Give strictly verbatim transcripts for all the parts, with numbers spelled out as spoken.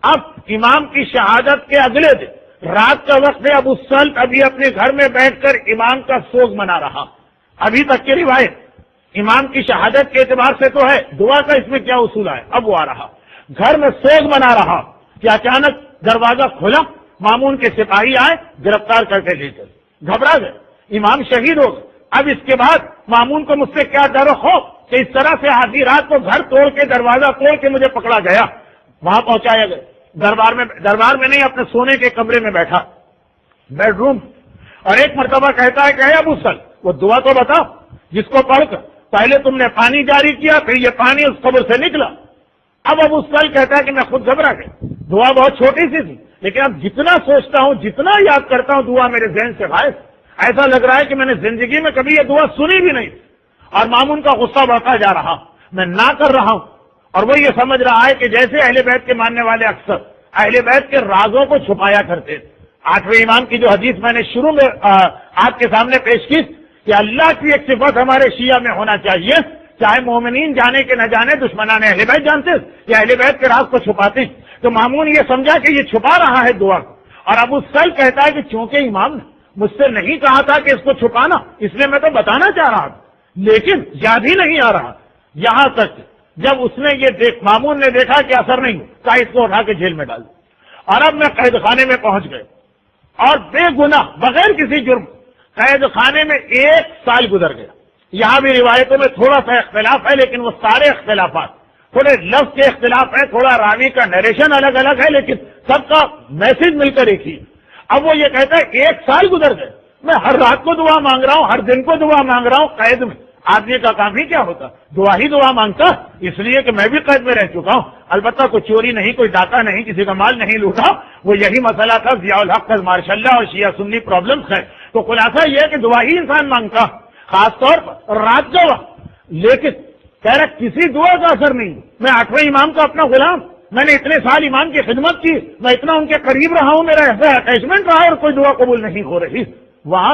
اب امام کی شہادت کے اگلے دن رات کا وقت ہے، ابو سلط ابھی اپنے گھر میں بیٹھ کر امام کا سوگ منا رہا. ابھی تک کی روایت امام کی شہادت کے اعتبار سے تو ہے، دعا کا اس میں کیا اصول ہے. اب وہ آ رہا گھر میں سوگ منا رہا کہ اچانک دروازہ کھلا، مامون کے سپاہی آئے، گرفتار کر کے لے گئے. گھبرا گئے، امام شہید ہو گئے. اب اس کے بعد مامون کو مجھ سے کیا ڈر و خوف کہ اس طرح سے آدھی رات کو گھر توڑ کے دروازہ توڑ کے مجھے پکڑا گیا. وہاں پہنچایا گیا، دربار میں دربار میں نہیں، اپنے سونے کے کمرے میں بیٹھا، بیڈ روم. اور ایک مرتبہ کہتا ہے کہ اے ابو سلط وہ دعا تو بتا جس کو پڑھ کر پہلے تم نے پانی جاری کیا، پھر یہ پانی اس قبر سے نکلا. اب ابو سلط کہتا ہے کہ میں خود گھبرا گیا. دعا بہت چھوٹی سی تھی، لیکن اب جتنا سوچتا ہوں، جتنا یاد کرتا ہوں، دعا میرے ذہن سے غائب. ایسا لگ رہا ہے کہ میں نے زندگی میں کبھی یہ دعا سنی بھی نہیں. اور مامون کا غصہ بڑھتا جا رہا، میں نہ کر رہا ہوں. اور وہ یہ سمجھ رہا ہے کہ جیسے اہل بیت کے ماننے والے اکثر اہل بیت کے رازوں کو چھپایا کرتے. آٹھویں امام کی جو حدیث میں نے شروع میں آپ کے سامنے پیش کی کہ اللہ کی ایک صفت ہمارے شیعہ میں ہونا چاہیے، چاہے مومنین جانے کے نہ جانے، دشمنان اہل بیت جانتے یا اہل بیت کے راز کو چھپاتے. تو مامون یہ سمجھا کہ یہ چھپا رہا ہے دعا کو. اور ابو سلط کہتا ہے کہ چونکہ امام نے مجھ سے نہیں کہا تھا کہ اس کو چھپانا، اس لیے میں تو بتانا چاہ رہا تھا، لیکن یاد ہی نہیں آ رہا. یہاں تک جب اس نے یہ دیکھ مامون نے دیکھا کہ اثر نہیں، کہا اس کو اٹھا کے جیل میں ڈال. اور اب میں قید خانے میں پہنچ گئے اور بے گناہ بغیر کسی جرم قید خانے میں ایک سال گزر گیا. یہاں بھی روایتوں میں تھوڑا سا اختلاف ہے، لیکن وہ سارے اختلافات تھوڑے لفظ کے اختلاف ہے، تھوڑا راوی کا نریشن الگ الگ ہے، لیکن سب کا میسج مل کر ایک ہی. اب وہ یہ کہتا ہے ایک سال گزر گئے، میں ہر رات کو دعا مانگ رہا ہوں، ہر دن کو دعا مانگ رہا ہوں. قید میں آدمی کا کام ہی کیا ہوتا، دعا ہی دعا مانگتا، اس لیے کہ میں بھی قید میں رہ چکا ہوں. البتہ کوئی چوری نہیں، کوئی ڈاکہ نہیں، کسی کا مال نہیں لوٹا. وہ یہی مسئلہ تھا ضیاء الحق ماشاء اللہ اور شیعہ سنی پرابلمس ہے. تو خلاصہ یہ ہے کہ دعا ہی انسان مانگتا، خاص طور پر رات کا وقت. لیکن کہہ رہا کسی دعا کا اثر نہیں. میں آٹھویں امام کا اپنا غلام، میں نے اتنے سال امام کی خدمت کی، میں اتنا ان کے قریب رہا ہوں، میرا ایسا اٹیچمنٹ رہا اور کوئی دعا قبول نہیں ہو رہی. وہاں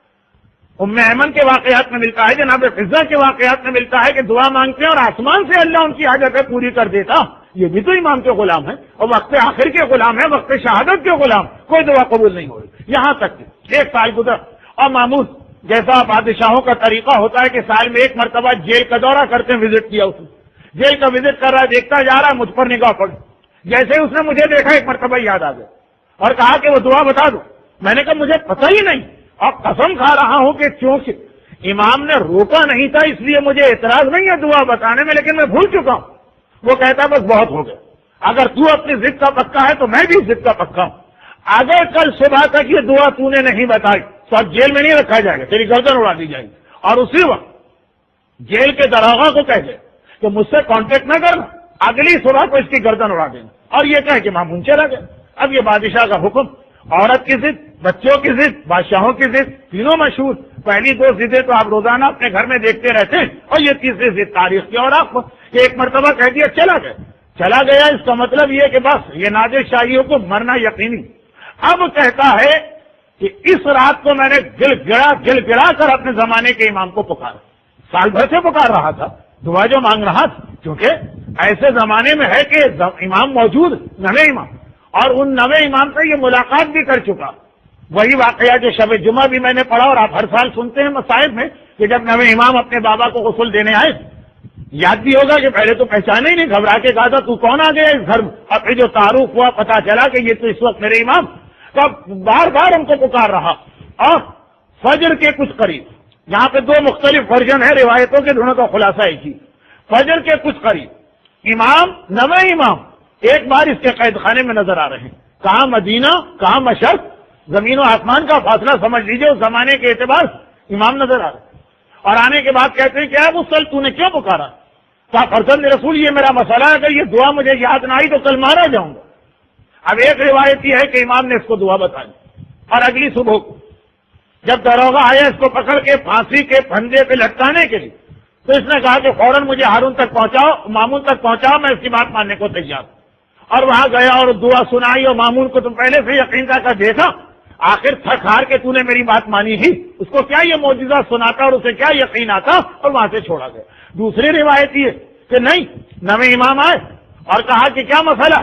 ام ایمن کے واقعات میں ملتا ہے، جناب فضہ کے واقعات میں ملتا ہے کہ دعا مانگتے ہیں اور آسمان سے اللہ ان کی حاجتیں پوری کر دیتا. یہ بھی تو امام کے غلام ہے اور وقت آخر کے غلام ہے، وقت شہادت کے غلام، کوئی دعا قبول نہیں ہو رہی. یہاں تک ایک سال گزر اور مامون جیسا بادشاہوں کا طریقہ ہوتا ہے کہ سال میں ایک مرتبہ جیل کا دورہ کرتے ہیں، وزٹ کیا اس نے، جیل کا وزٹ کر رہا ہے، دیکھتا جا رہا ہے، مجھ پر نگاہ پڑ. جیسے ہی اس نے مجھے دیکھا ایک مرتبہ یاد آ گیا اور کہا کہ وہ دعا بتا دو. میں نے کہا مجھے پتہ ہی نہیں اور قسم کھا رہا ہوں کہ چونکہ امام نے روکا نہیں تھا اس لیے مجھے اعتراض نہیں ہے دعا بتانے میں، لیکن میں بھول چکا ہوں. وہ کہتا بس بہت ہو گیا، اگر تو اپنی ضد کا پکا ہے تو میں بھی ضد کا پکا ہوں. اگر کل صبح تک یہ دعا تو نے نہیں بتائی تو اب جیل میں نہیں رکھا جائے گا، تیری گردن اڑا دی جائے گی. اور اسی وقت جیل کے داروغہ کو کہہ دے کہ مجھ سے کانٹیکٹ نہ کرنا، اگلی صبح کو اس کی گردن اڑا دینا. اور یہ کہہ کہ مامون چلا گیا. اب یہ بادشاہ کا حکم، عورت کی ضد، بچوں کی ضد، بادشاہوں کی ضد، تینوں مشہور. پہلی دو ضدیں تو آپ روزانہ اپنے گھر میں دیکھتے رہتے ہیں، اور یہ تیسری ضد تاریخ کی. اور آپ کہ ایک مرتبہ کہہ دیا چلا گیا چلا گیا اس کا مطلب یہ کہ بس یہ نادر شاہیوں کو مرنا یقینی. اب کہتا ہے کہ اس رات کو میں نے گل گڑا گل گڑا کر اپنے زمانے کے امام کو پکارا. سال بھر سے پکار رہا تھا، دعا جو مانگ رہا تھا، کیونکہ ایسے زمانے میں ہے کہ امام موجود، نوے امام، اور ان نوے امام سے یہ ملاقات بھی کر چکا. وہی واقعہ جو شب جمعہ بھی میں نے پڑھا اور آپ ہر سال سنتے ہیں مصائب میں کہ جب نوے امام اپنے بابا کو غسل دینے آئے، یاد بھی ہوگا کہ پہلے تو پہچانے ہی نہیں، گھبرا کے کہا تھا تو کون آ گیا اس گھر میں. اور پھر جو تعارف ہوا پتا چلا کہ یہ تو اس وقت میرے امام. تو بار بار ہم کو پکار رہا. اور فجر کے کچھ قریب، یہاں پہ دو مختلف ورژن ہے روایتوں کے، دونوں کا خلاصہ ایک ہی. فجر کے کچھ قریب امام نوے امام ایک بار اس کے قید خانے میں نظر آ رہے ہیں. کہاں مدینہ کہاں مشرق، زمین و آسمان کا فاصلہ سمجھ لیجیے اس زمانے کے اعتبار سے امام نظر آ رہے ہیں. اور آنے کے بعد کہتے ہیں کہ ابو سلط تو نے کیوں پکارا؟ کہا فرزند رسول یہ میرا مسئلہ ہے، اگر یہ دعا مجھے یاد نہ آئی تو کل مارا جاؤں گا. اب ایک روایت یہ ہے کہ امام نے اس کو دعا بتائی اور اگلی صبح کو جب داروغہ آیا اس کو پکڑ کے پھانسی کے پھندے پہ لٹکانے کے لیے تو اس نے کہا کہ فوراً مجھے ہارون تک پہنچاؤ، مامون تک پہنچاؤ، میں اس کی بات ماننے کو تیار ہوں. اور وہاں گیا اور دعا سنائی اور مامون کو تم پہلے سے یقین کا دیکھا، آخر تھک ہار کے تو نے میری بات مانی ہی. اس کو کیا یہ معجزہ سناتا اور اسے کیا یقین آتا، اور وہاں سے چھوڑا گیا. دوسری روایت یہ کہ نہیں، نویں امام آئے اور کہا کہ کیا مسئلہ،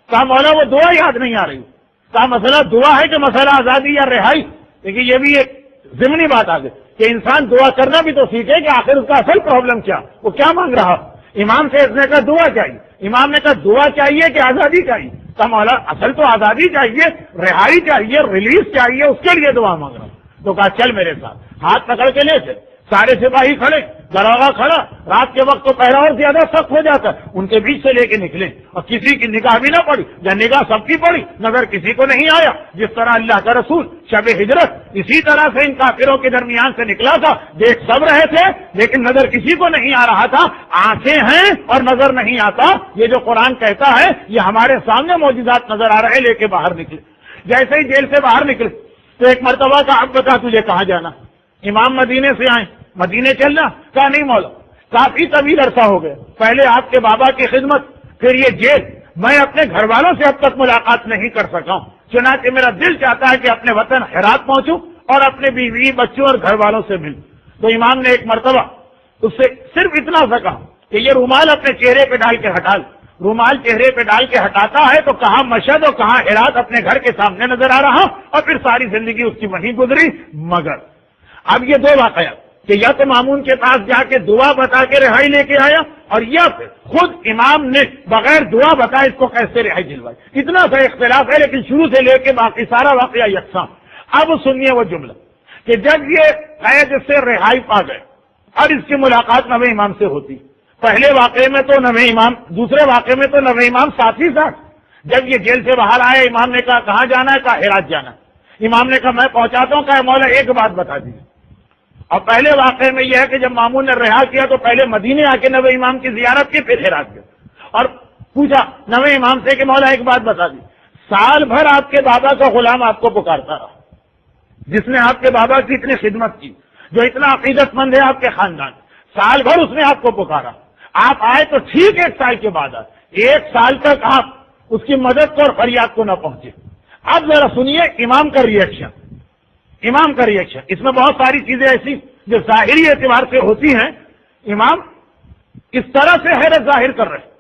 کہا مولا وہ دعا یاد نہیں آ رہی. کہا مسئلہ دعا ہے کہ مسئلہ آزادی یا رہائی؟ لیکن یہ بھی ایک ضمنی بات آ گئی کہ انسان دعا کرنا بھی تو سیکھے کہ آخر اس کا اصل پرابلم کیا، وہ کیا مانگ رہا. امام سے اس نے کہا دعا چاہیے. امام نے کہا دعا چاہیے کہ آزادی چاہیے؟ کہا مولا اصل تو آزادی چاہیے، رہائی چاہیے، ریلیز چاہیے، اس کے لیے دعا مانگ رہا ہوں. تو کہا چل میرے ساتھ. ہاتھ پکڑ کے لے چل. سارے سپاہی کھڑے، دروازہ کھڑا. رات کے وقت تو پہلا اور زیادہ سخت ہو جاتا ہے. ان کے بیچ سے لے کے نکلے اور کسی کی نگاہ بھی نہ پڑی، یا نگاہ سب کی پڑی، نظر کسی کو نہیں آیا. جس طرح اللہ کا رسول شب ہجرت اسی طرح سے ان کافروں کے درمیان سے نکلا تھا. دیکھ سب رہے تھے لیکن نظر کسی کو نہیں آ رہا تھا. آنکھیں ہیں اور نظر نہیں آتا. یہ جو قرآن کہتا ہے یہ ہمارے سامنے معجزات نظر آ رہے. لے کے باہر نکلے. جیسے ہی جیل سے باہر نکلے تو ایک مرتبہ کا اب بتا تجھے کہاں جانا. امام مدینے سے آئے. مدینے چلنا؟ کہا نہیں مولا کافی طویل عرصہ ہو گئے. پہلے آپ کے بابا کی خدمت، پھر یہ جیل. میں اپنے گھر والوں سے اب تک ملاقات نہیں کر سکا ہوں. چنانچہ میرا دل چاہتا ہے کہ اپنے وطن ہرات پہنچوں اور اپنے بیوی بچوں اور گھر والوں سے ملوں. تو امام نے ایک مرتبہ اس سے صرف اتنا سا کہا کہ یہ رومال اپنے چہرے پہ ڈال کے ہٹا لے. رومال چہرے پہ ڈال کے ہٹاتا ہے تو کہاں مشہد اور کہاں ہرات اپنے گھر کے سامنے نظر آ رہا. اور پھر ساری زندگی اس کی وہیں گزری. مگر اب یہ دو واقعات کہ یا تو مامون کے پاس جا کے دعا بتا کے رہائی لے کے آیا، اور یا پھر خود امام نے بغیر دعا بتائے اس کو کیسے رہائی دلوائی. اتنا سا اختلاف ہے لیکن شروع سے لے کے باقی سارا واقعہ یکساں. اب سنیے وہ جملہ کہ جب یہ قید سے رہائی پا گئے اور اس کی ملاقات نوے امام سے ہوتی. پہلے واقعے میں تو نوے امام، دوسرے واقعے میں تو نوے امام ساتھ ہی ساتھ. جب یہ جیل سے باہر آئے امام نے کہا کہاں جانا ہے؟ کہا ہرات جانا ہے. امام نے کہا میں پہنچاتا ہوں. کہا مولا ایک بات بتا دیجیے. اور پہلے واقعے میں یہ ہے کہ جب مامون نے رہا کیا تو پہلے مدینے آ کے نوے امام کی زیارت کی، پھر ہرات گئے اور پوچھا نوے امام سے کہ مولا ایک بات بتا دی. سال بھر آپ کے بابا کا غلام آپ کو پکارتا رہا، جس نے آپ کے بابا کی اتنی خدمت کی، جو اتنا عقیدت مند ہے آپ کے خاندان. سال بھر اس نے آپ کو پکارا. آپ آئے تو ٹھیک ایک سال کے بعد آئے. ایک سال تک آپ اس کی مدد کو اور فریاد کو نہ پہنچے. اب ذرا سنیے امام کا ریئیکشن. امام کا ریئیکشن اس میں بہت ساری چیزیں ایسی جو ظاہری اعتبار سے ہوتی ہیں. امام اس طرح سے حیرت ظاہر کر رہے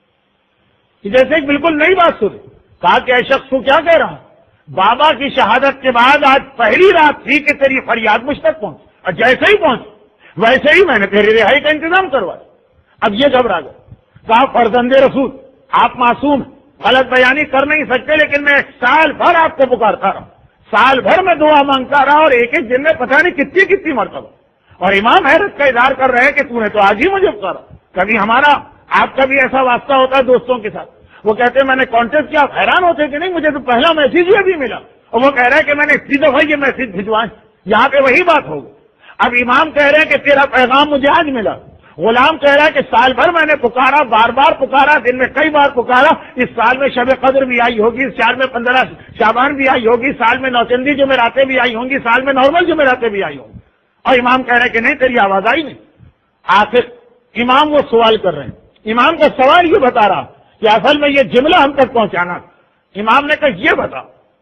کہ جیسے ایک بالکل نئی بات سنی. کہا کہ اے شخص تو کیا کہہ رہا؟ بابا کی شہادت کے بعد آج پہلی رات تھی کہ تیری فریاد مجھ تک پہنچ، اور جیسے ہی پہنچ ویسے ہی میں نے تیری رہائی کا انتظام کروایا. اب یہ گھبرا گیا. کہا فرزند رسول آپ معصوم ہیں، غلط بیانی کر نہیں سکتے، لیکن میں ایک سال بھر آپ کو پکارتا رہا، سال بھر میں دعا مانگتا رہا، اور ایک ایک دن میں پتہ نہیں کتنی کتنی مرتبہ. اور امام حیرت کا اظہار کر رہے ہیں کہ تو نے تو آج ہی مجھے پکارا. کبھی ہمارا آپ کا بھی ایسا واسطہ ہوتا ہے دوستوں کے ساتھ، وہ کہتے ہیں میں نے کانٹیکٹ کیا، حیران ہوتے کہ نہیں مجھے تو پہلا میسج ہی ابھی ملا، اور وہ کہہ رہا ہے کہ میں نے اتنی دفعہ یہ میسج بھجوائے. یہاں پہ وہی بات ہوگی. اب امام کہہ رہے ہیں کہ تیرا پیغام مجھے آج ملا. غلام کہہ رہا ہے کہ سال بھر میں نے پکارا، بار بار پکارا، دن میں کئی بار پکارا. اس سال میں شب قدر بھی آئی ہوگی، اس سال میں پندرہ شعبان بھی آئی ہوگی، سال میں نوچندی جمعراتیں بھی آئی ہوں گی، سال میں نارمل جمعراتیں بھی آئی ہوں گی. اور امام کہہ رہے ہیں کہ نہیں تیری آواز آئی نہیں. آخر امام وہ سوال کر رہے ہیں. امام کا سوال یہ بتا رہا کہ اصل میں یہ جملہ ہم تک پہنچانا. امام نے کہا یہ بتا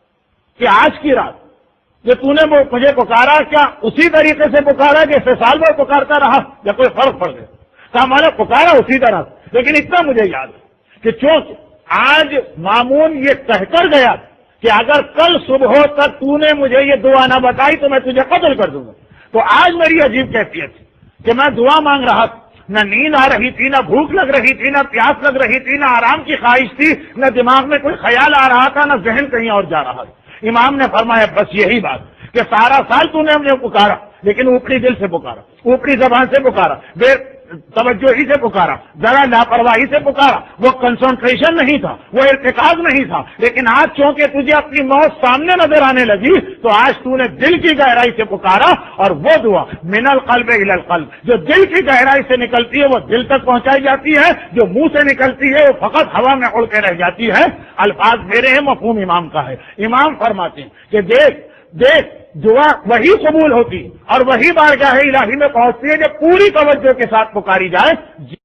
کہ آج کی رات جو تو نے مجھے پکارا کیا اسی طریقے سے پکارا جیسے سال بھر پکارتا رہا، یا کوئی فرق پڑ گیا؟ کہا میں نے پکارا اسی طرح، لیکن اتنا مجھے یاد ہے کہ چونکہ آج مامون یہ کہہ کر گیا کہ اگر کل صبح تک تو نے مجھے یہ دعا نہ بتائی تو میں تجھے قتل کر دوں گا. تو آج میری عجیب کیفیت تھی کہ میں دعا مانگ رہا تھا، نہ نیند آ رہی تھی، نہ بھوک لگ رہی تھی، نہ پیاس لگ رہی تھی، نہ آرام کی خواہش تھی، نہ دماغ میں کوئی خیال آ رہا تھا، نہ ذہن کہیں اور جا رہا تھا. امام نے فرمایا بس یہی بات کہ سارا سال تو نے مجھے پکارا، لیکن اوپری دل سے پکارا، اوپری زبان سے پکارا، بے توجہی سے پکارا، ذرا لاپرواہی سے پکارا. وہ کنسنٹریشن نہیں تھا، وہ ارتکاز نہیں تھا. لیکن آج چونکہ تجھے اپنی موت سامنے نظر آنے لگی تو آج تو نے دل کی گہرائی سے پکارا، اور وہ دعا من القلب الی القلب جو دل کی گہرائی سے نکلتی ہے وہ دل تک پہنچائی جاتی ہے، جو منہ سے نکلتی ہے وہ فقط ہوا میں اڑ کے رہ جاتی ہے. الفاظ میرے ہیں، مفہوم امام کا ہے. امام فرماتے ہیں کہ دیکھ دیکھ دعا وہی قبول ہوتی اور وہی بارگاہ الہی میں پہنچتی ہے جب پوری توجہ کے ساتھ پکاری جائے.